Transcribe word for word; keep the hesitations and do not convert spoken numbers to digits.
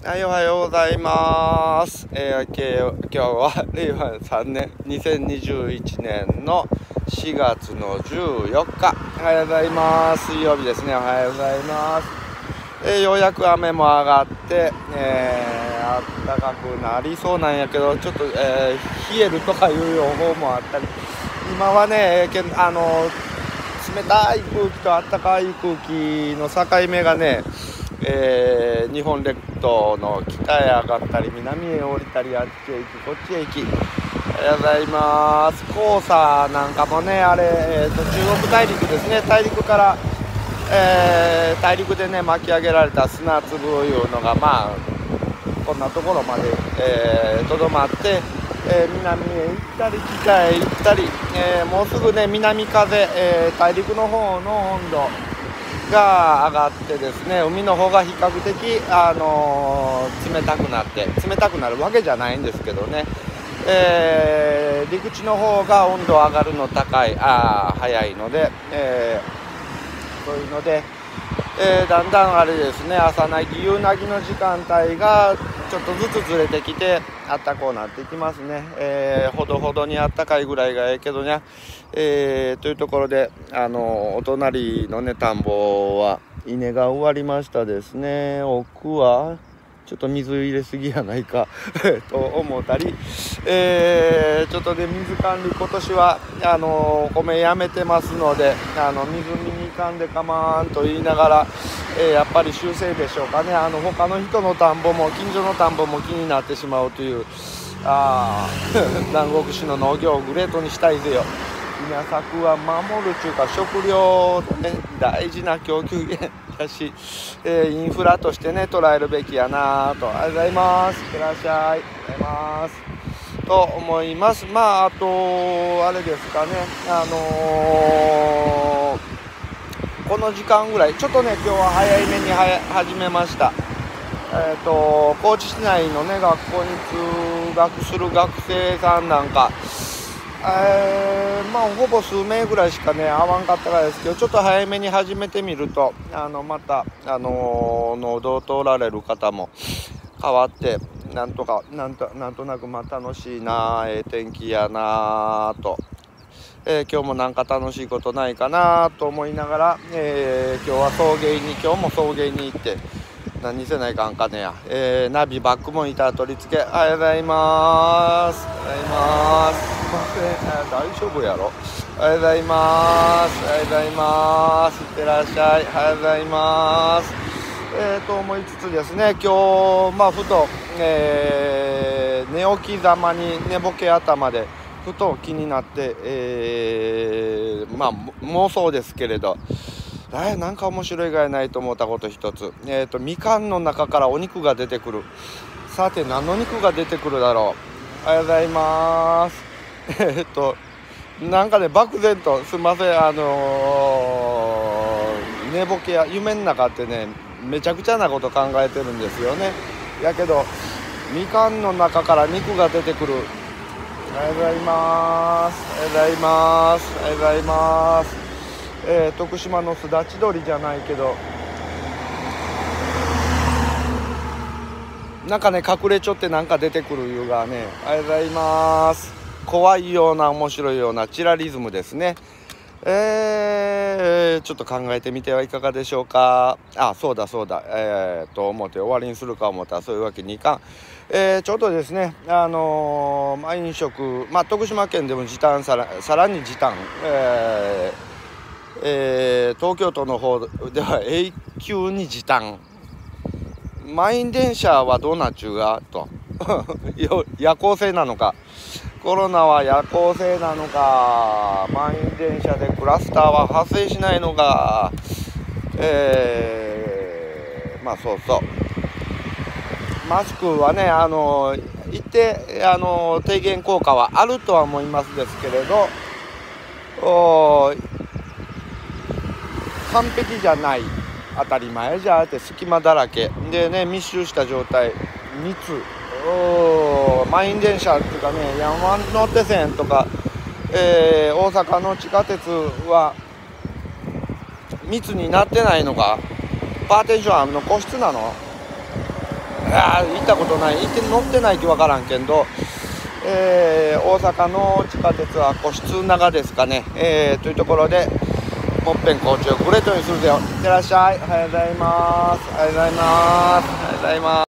はい、おはようございます。えー、け今日はれいわさんねんにせんにじゅういちねんのしがつのじゅうよっか、おはようございます。水曜日ですね。おはようございます。えー、ようやく雨も上がって、えー、あったかくなりそうなんやけど、ちょっと、えー、冷えるとかいう予報もあったり、今はね、けあの冷たい空気とあったかい空気の境目がね、えー、日本列島の北へ上がったり南へ降りたり、あっちへ行きこっちへ行き、おはようございます。黄砂なんかもね、あれ、えー、と中国大陸ですね、大陸から、えー、大陸でね巻き上げられた砂粒いうのが、まあこんなところまでとど、えー、まって、えー、南へ行ったり北へ行ったり、えー、もうすぐね南風、えー、大陸の方の温度が上がってですね、海の方が比較的、あのー、冷たくなって冷たくなるわけじゃないんですけどね、えー、陸地の方が温度上がるの高いあ早いので、えー、そういうので、えー、だんだんあれですね、朝なぎ夕なぎの時間帯がちょっとずつずれてきてあったこうなっていきますね。えー、ほどほどにあったかいぐらいがええけどね、えー、というところで、あのお隣のね田んぼは稲が終わりましたですね。奥はちょっと水入れすぎやないかと思ったり、えー、ちょっとね水管理今年はあの米やめてますので、あの水見に行かんでかまんと言いながら、えー、やっぱり修正でしょうかね。あの他の人の田んぼも近所の田んぼも気になってしまうという、あ南国市の農業をグレートにしたいぜよ。稲作は守るというか食料の、ね、大事な供給源だし、えー、インフラとしてね捉えるべきやなと。ありがとうございます。いってらっしゃい。ありがとうございますと思います。まああとあれですかね、あのー、この時間ぐらいちょっとね今日は早いめには始めました。えーと高知市内のね学校に通学する学生さんなんか、えー、まあほぼ数名ぐらいしかね会わんかったからですけど、ちょっと早めに始めてみると、あのまたあのー、農道を通られる方も変わって、なんとかなんとなんとなくまあ楽しいな、ええ天気やなと、えー、今日もなんか楽しいことないかなと思いながら、えー、今日は送迎に今日も送迎に行って何せないかんかねや、えー、ナビバックモニター取り付け、おはようございます。おはようございます。すいません、大丈夫やろ。おはようございます。おはようございます。いってらっしゃい。おはようございます。えーと思いつつですね、今日まあふと、えー、寝起きざまに寝ぼけ頭でふと気になって、えー、まあ妄想ですけれど、えなんか面白いがないと思ったこと一つ、えーとみかんの中からお肉が出てくる。さて何の肉が出てくるだろう。おはようございます。えっとなんかね漠然とすいません、あのー、寝ぼけや夢の中ってねめちゃくちゃなこと考えてるんですよね。やけどみかんの中から肉が出てくる。おはようございます。おはようございます。おはようございます。えー、徳島のすだち鶏じゃないけどなんかね隠れちょってなんか出てくるいうがね、おはようございます。怖いような面白いようなチラリズムですね。えー、ちょっと考えてみてはいかがでしょうか。あ、そうだそうだ、えー、と思って終わりにするか思ったらそういうわけにいかん。えー、ちょっとですね、あのーまあ、飲食、まあ、徳島県でも時短さらさらに時短、えーえー、東京都の方では永久に時短。満員電車はどうなっちゅうがと夜行性なのか、コロナは夜行性なのか、満員電車でクラスターは発生しないのか、えー、まあそうそう、マスクはねあの一定あの低減効果はあるとは思いますですけれど、お完璧じゃない、当たり前じゃあって隙間だらけでね密集した状態、密、お満員電車っていうかね山手線とか、えー、大阪の地下鉄は密になってないのか、パーテンションあるの個室なの、 あー行ったことない、行って乗ってない気わからんけど、えー、大阪の地下鉄は個室長ですかね、えー、というところでもっぺん交通グレートにするぜよ。いってらっしゃい。おはようございます。おはようございます。おはようございます。